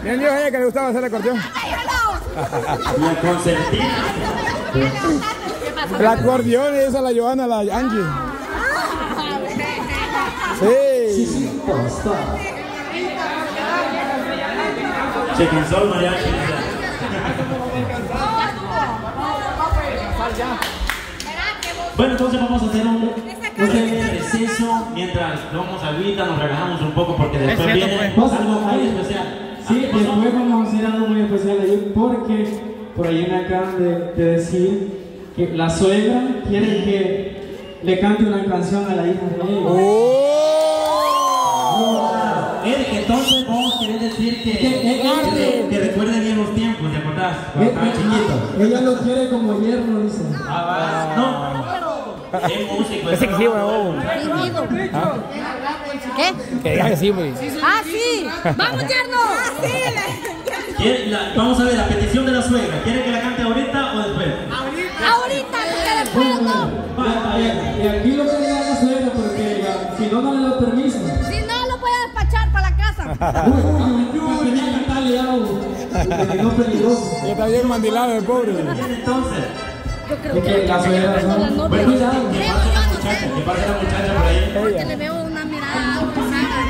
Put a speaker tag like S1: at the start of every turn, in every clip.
S1: ¿Quién dijo a ella que le gustaba hacer acordeón?
S2: La concertina.
S1: El acordeón, esa la Johanna, la Angie. Sí.
S2: Chicken Soul, mariachi. Bueno, entonces vamos a hacer un receso mientras tomamos agüita, nos relajamos un poco porque después viene algo muy especial.
S3: Sí, después vamos a hacer algo muy especial ahí porque por ahí me acaban de decir que la suegra quiere que le cante una canción a la hija de ella.
S2: Eric, entonces vos querés decir que recuerde bien los tiempos, ¿te acordás? Cuando estaba chiquito.
S3: Ella lo quiere como yerno, dice.
S2: No. Es músico.
S1: Ese que sí, huevón.
S4: ¿Qué?
S1: Que diga que sí, güey.
S4: ¡Ah, sí! ¡Vamos, yerno!
S2: Vamos a ver, la petición de la suegra. ¿Quiere que la cante ahorita o después?
S4: Ahorita, porque después no.
S3: Y aquí lo que diga la suegra porque si no, no le da permiso.
S4: Si no, lo voy a despachar para la casa.
S3: Venía a cantarle algo. No peligroso.
S1: Ya está bien mandilado el pobre.
S2: Entonces.
S4: Yo creo
S3: que la suegra no.
S2: Bueno, ¿qué pasa la muchacha por ahí?
S4: Porque le veo una mirada rosada.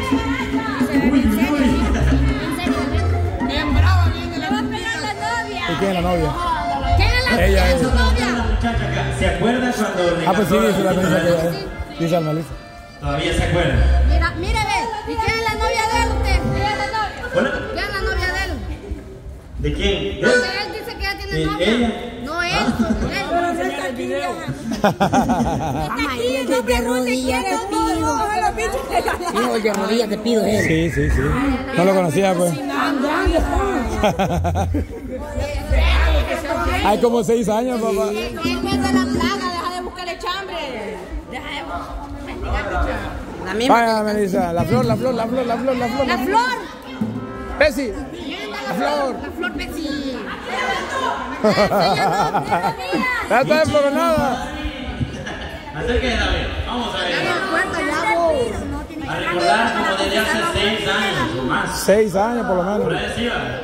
S4: Bien brava, bien. Le va a pegar la novia.
S1: ¿Y quién es la novia?
S4: ¿Quién es la
S1: Ella es.
S2: Novia? ¿Se acuerda cuando le
S1: Pues sí, dice la Melissa que es. Dice la Melissa.
S2: Todavía se acuerda.
S4: Mira, mire, ve. ¿Y quién es la novia de él, usted? ¿Quién es la novia?
S2: ¿Bueno?
S4: ¿Quién es la novia de él?
S2: ¿De quién?
S4: Porque él dice que ya tiene novia.
S2: ¿Ella?
S4: No, él. Pero no está aquí.
S5: Mamá, el de rodillas te pido. Hijo, el de rodillas te pido él.
S1: Sí. No lo conocía, pues. Hay como 6 años, papá.
S4: Él es de la plaga, deja de buscarle chambre. Deja de investigar.
S1: Vaya, Melissa, la flor.
S4: La flor.
S1: Bessie. La flor.
S4: La flor Bessie.
S1: Ya está nada.
S2: Acérquese, David. Vamos a ver.
S4: Ya
S2: A recordar como desde hace 6 años o más.
S1: 6 años por lo
S2: Por
S1: menos.
S2: ahí sí va.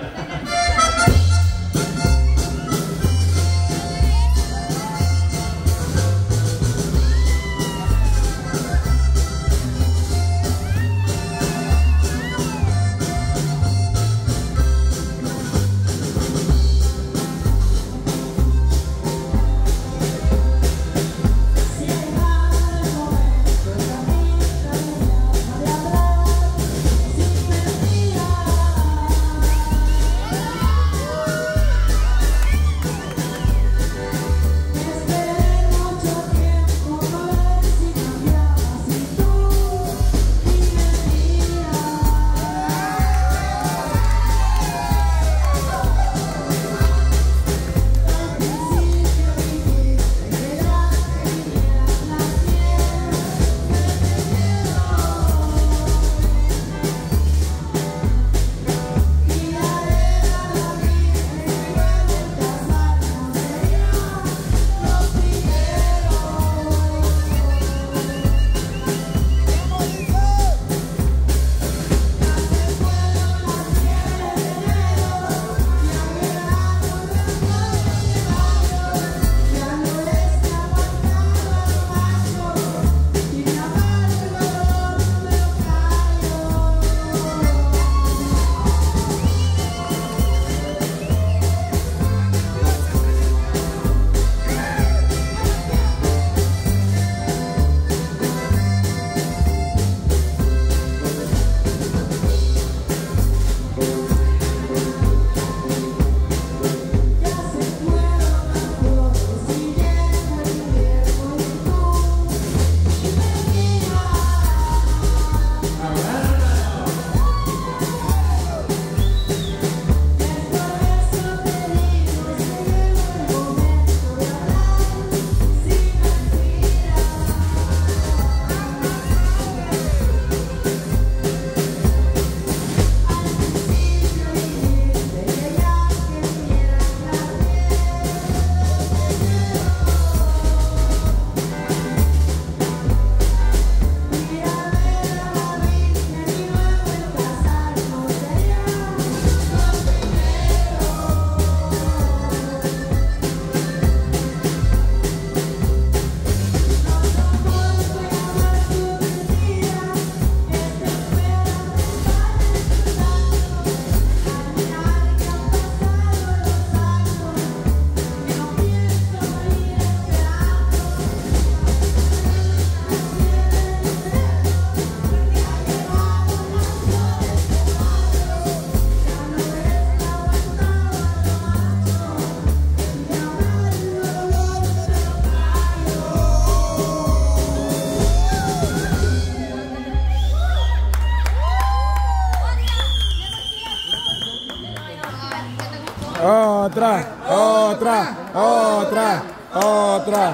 S1: Otra, otra, otra, otra.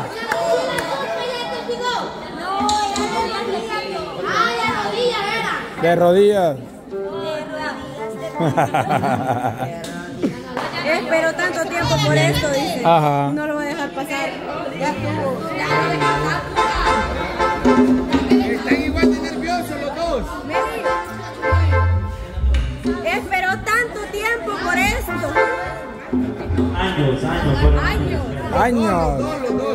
S1: De rodillas.
S4: Espero tanto tiempo por esto, dice.
S1: Ajá.
S4: No lo voy a dejar pasar. Ya estuvo.
S1: Están igual de nerviosos los dos.
S4: Espero tanto tiempo por esto.
S2: Años.
S1: Años.
S2: Los dos.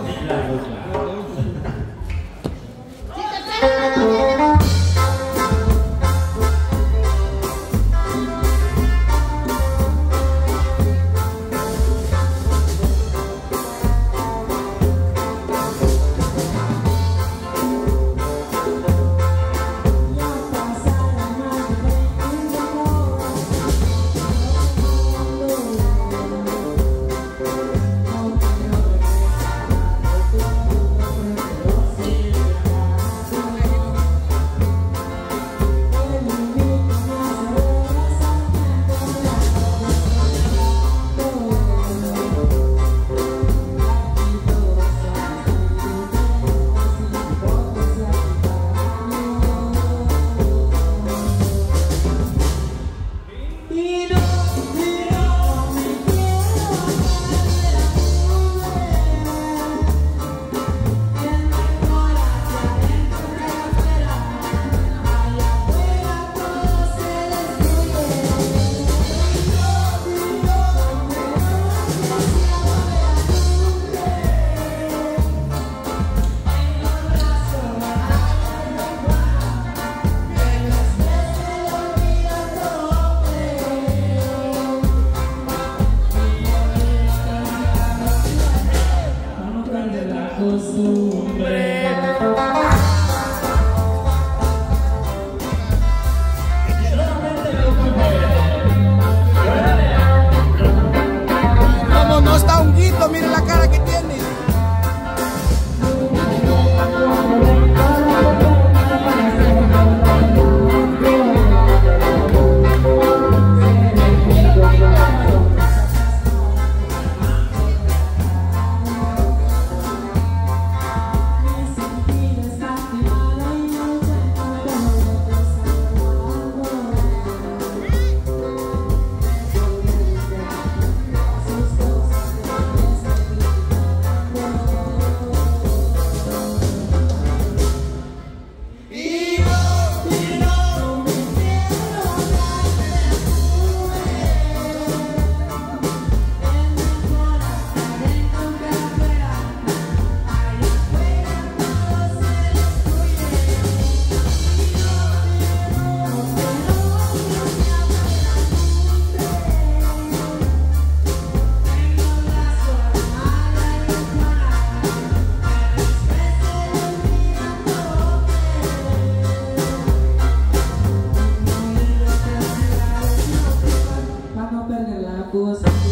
S1: Como no está honguito, miren la cara que tiene.
S3: Para no perder la cosa.